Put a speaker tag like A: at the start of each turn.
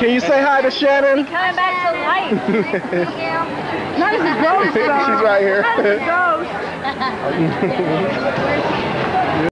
A: Can you say hi to Shannon?
B: Coming back to life.
C: Not as a ghost, though.
A: She's right here.
C: Not as a ghost.